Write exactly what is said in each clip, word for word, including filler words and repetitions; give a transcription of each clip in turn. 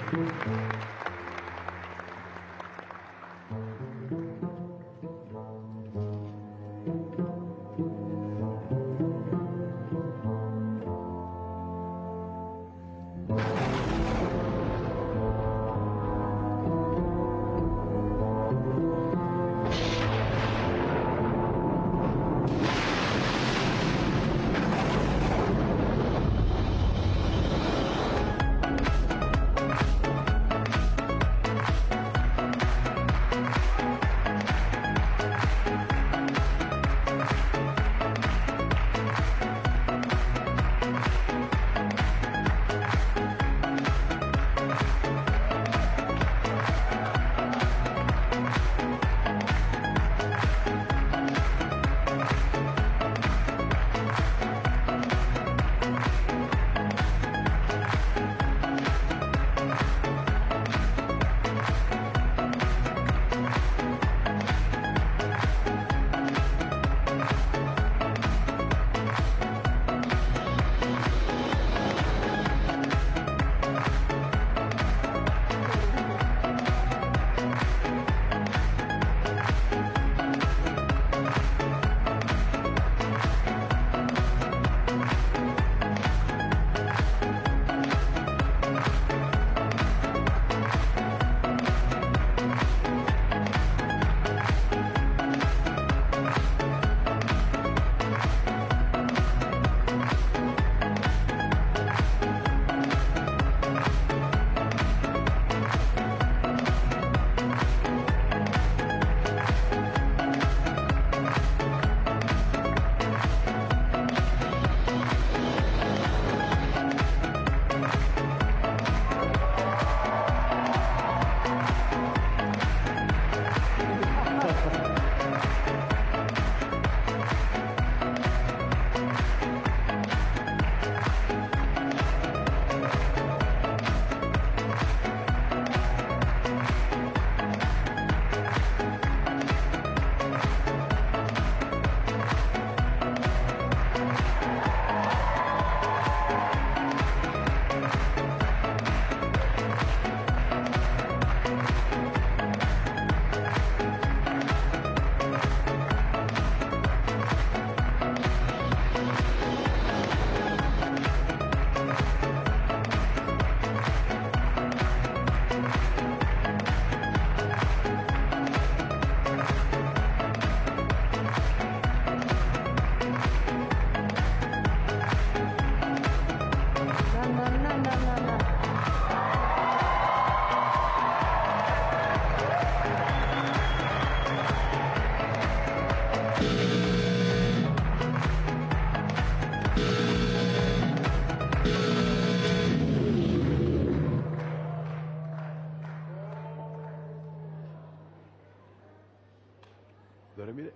داره میره.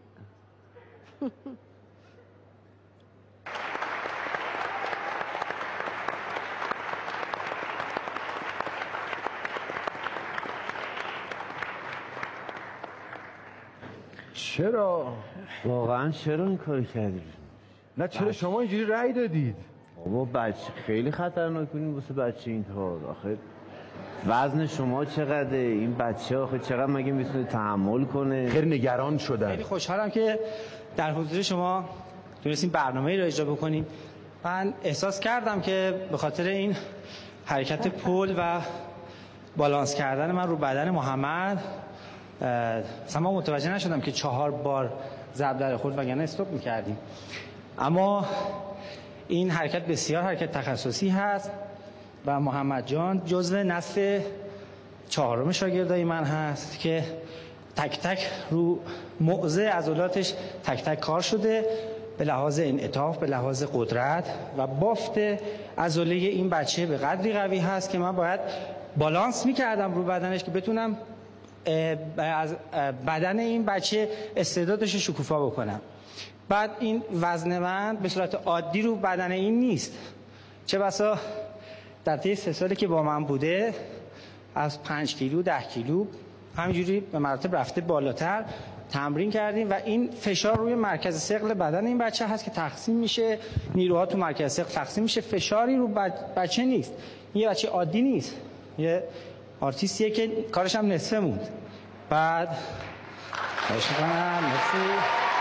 چرا؟ واقعا چرا این کار کردید؟ نه چرا شما اینجوری رأی دادید؟ بابا بچه خیلی خطرناک بودین واسه بچه این کار. آخه وزن شما چقدره؟ این بچه آخه چقدر مگه میتونه تحمل کنه؟ خیلی نگران شدن. خیلی خوشحالم که در حضور شما تونستیم برنامه‌ای رو اجرا بکنیم. من احساس کردم که به خاطر این حرکت پل و بالانس کردن من رو بدن محمد اصلا من متوجه نشدم که چهار بار ضرب در خورد وگرنه استاپ می‌کردیم. اما این حرکت بسیار حرکت تخصصی هست و محمد جان جزو نسل چهارم شاگردای من هست که تک تک رو موضع عضلاتش تک تک کار شده به لحاظ انعطاف، به لحاظ قدرت و بافت عضله این بچه به قدری قوی هست که من باید بالانس میکردم رو بدنش که بتونم از بدن این بچه استعدادش رو شکوفا بکنم. بعد این وزن من به صورت عادی رو بدن این نیست، چه بسا در طی سه سالی که با من بوده از پنج کیلو ده کیلو همینجوری به مراتب رفته بالاتر تمرین کردیم و این فشار روی مرکز ثقل بدن این بچه هست که تقسیم میشه، نیروها تو مرکز ثقل تقسیم میشه، فشاری رو بچه نیست. این یه بچه عادی نیست. یه آرتیستیه که کارش هم نصفه بود. بعد خواهش میکنم. مرسی.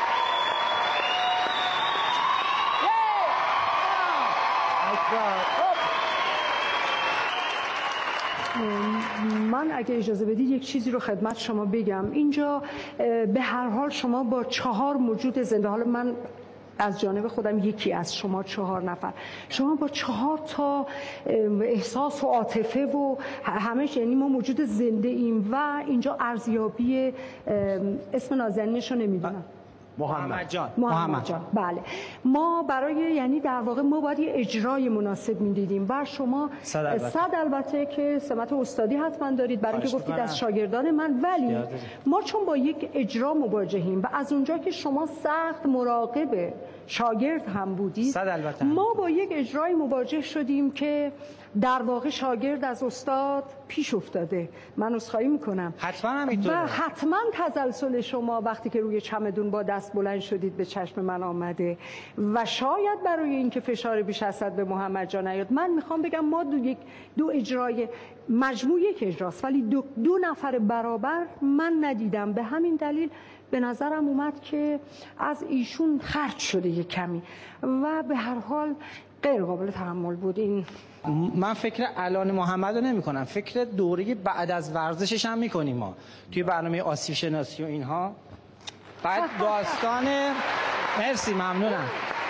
من اگه اجازه بدید یک چیزی رو خدمت شما بگم. اینجا به هر حال شما با چهار موجود زنده، حالا من از جانب خودم یکی از شما چهار نفر، شما با چهار تا احساس و عاطفه و همش، یعنی ما موجود زنده ایم و اینجا ارزیابی اسم نازنینش رو نمیدونم، محمد جان. محمد جان. بله، ما برای یعنی در واقع ما باید یه اجرای مناسب میدیدیم و شما صد البته, صد البته که سمت استادی حتما دارید برای اینکه گفتید از شاگردان من، ولی ما چون با یک اجرا مواجهیم و از اونجا که شما سخت مراقب شاگرد هم بودید، ما با یک اجرای مواجه شدیم که در واقع شاگرد از استاد پیش افتاده. من عذرخواهی میکنم. حتما همینطوره. و حتما تسلسل شما وقتی که روی چمدون با دست بلند شدید به چشم من آمده و شاید برای اینکه فشار بیش از حد به محمد جان نیاد، من میخوام بگم ما دو یک دو اجرای مجموع یک اجراست، ولی دو, دو نفر برابر من ندیدم. به همین دلیل به نظرم اومد که از ایشون خرج شده یک کمی و به هر حال غیر قابل تحمل بود. این من فکر الان محمد رو نمی کنم، فکر دوره بعد از ورزشش هم میکنیم ما توی برنامه آسیب شناسی و اینها. بعد داستان مرسی ممنونم.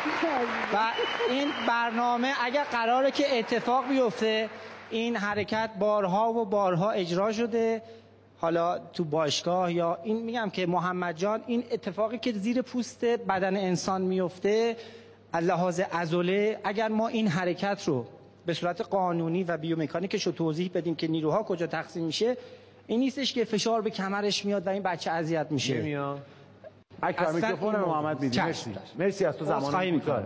و این برنامه اگر قراره که اتفاق بیفته، این حرکت بارها و بارها اجرا شده، حالا تو باشگاه یا این، میگم که محمد جان این اتفاقی که زیر پوست بدن انسان میفته از لحاظ عضله، اگر ما این حرکت رو به صورت قانونی و بیومکانیکش رو توضیح بدیم که نیروها کجا تقسیم میشه، این نیستش که فشار به کمرش میاد و این بچه اذیت میشه. نمیاد. اکرم میکروفون رو محمد میدی. مرسی. مرسی از تو زمان کوتاه.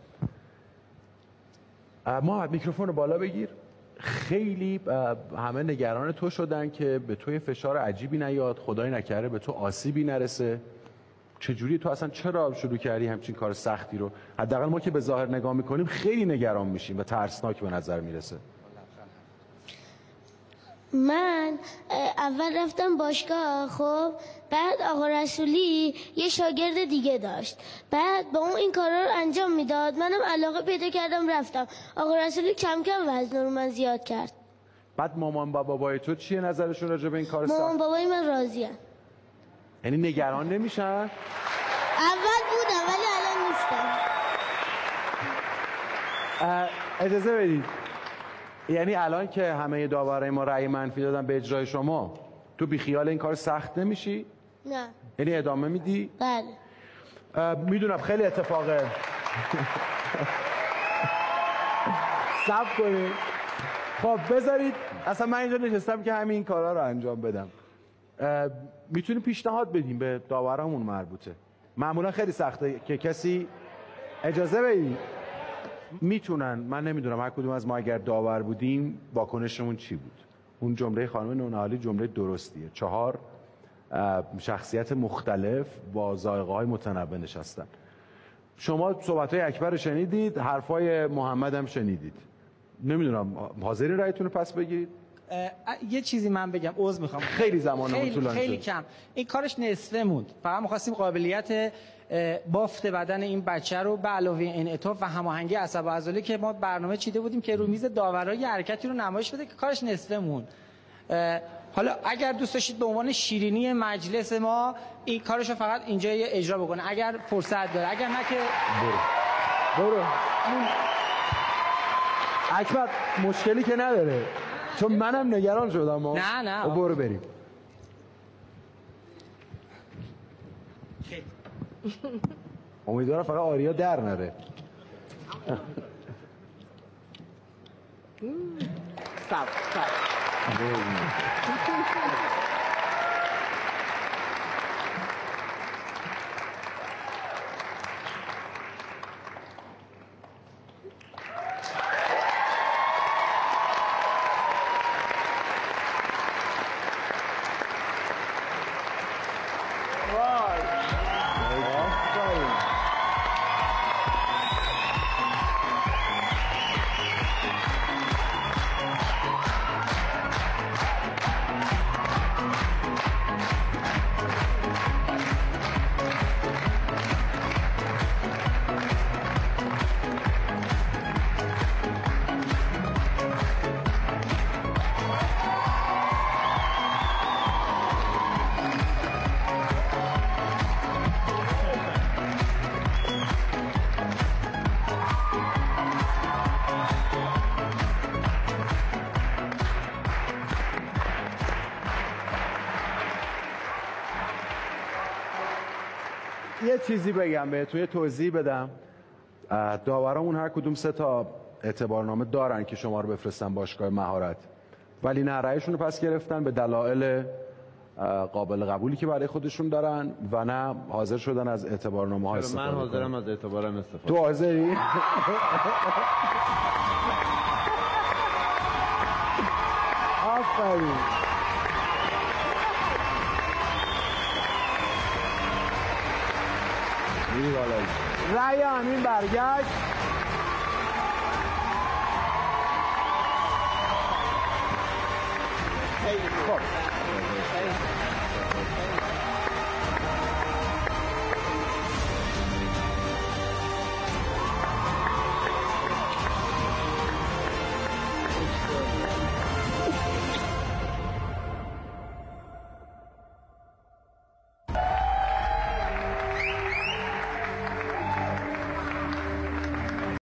محمد میکروفون رو بالا بگیر. خیلی همه نگران تو شدن که به تو فشار عجیبی نیاد، خدای نکرده به تو آسیبی نرسه. چجوری تو اصلا چرا شروع کردی همچین کار سختی رو؟ حداقل ما که به ظاهر نگاه میکنیم خیلی نگران میشیم و ترسناک به نظر میرسه. من اول رفتم باشگاه، خب بعد آقا رسولی یه شاگرد دیگه داشت، بعد با اون این کارا رو انجام میداد، منم علاقه پیدا کردم رفتم. آقا رسولی کم کم وزن رو من زیاد کرد. بعد مامان با بابای تو چیه نظرشون راجع به این کار سخت؟ مامان بابای من راضیه. یعنی نگران نمیشن؟ اول بودم ولی الان نیستم. اجازه بدید، یعنی الان که همه داورای ما رأی منفی دادن به اجرای شما، تو بی خیال این کار سخت نمیشی؟ نه. یعنی ادامه میدی؟ بله. میدونم خیلی اتفاقه. صبر کنید. خب بذارید، اصلا من اینجا نشستم که همین کارا رو انجام بدم. میتونیم پیشنهاد بدیم به داورامون مربوطه. معمولا خیلی سخته که کسی اجازه بدید. میتونن، من نمیدونم هر کدوم از ما اگر داور بودیم واکنشمون چی بود. اون جمله خانم نونهالی جمله درستیه. چهار شخصیت مختلف با ذائقه های متنوع نشستن. شما صحبت های اکبر رو شنیدید، حرفای محمد هم شنیدید. نمیدونم حاضری رأیتون رو پس بگیرید؟ یه چیزی من بگم، عذر میخوام، خیلی زمانمون طولانی شد. خیلی کم. این کارش نصفه بود. فقط می‌خواستیم قابلیت بافت بدن این بچه رو به علاوه انعطاف و هماهنگی عصب و عضله که ما برنامه چیده بودیم که رو میز داورای یه حرکتی رو نمایش بده که کارش نصفه مون. حالا اگر دوست داشتید به عنوان شیرینی مجلس ما این کارش رو فقط اینجا اجرا بکنه، اگر فرصت داره، اگر نه که برو برو اکبر مشکلی که نداره، چون منم نگران شدم. نه نه برو بریم. امیدوارم فقط آریا در نره. سب سب یه چیزی بگم بهتون، یه توضیح بدم. داورامون هر کدوم سه تا اعتبارنامه دارن که شما رو بفرستن باشگاه مهارت، ولی نه رأیشون رو پس گرفتن به دلایل قابل قبولی که برای خودشون دارن و نه حاضر شدن از اعتبارنامه ها استفاده کنن. من حاضرم از اعتبارم استفاده. تو حاضری؟ آفرین. رأی امین برگشت. خب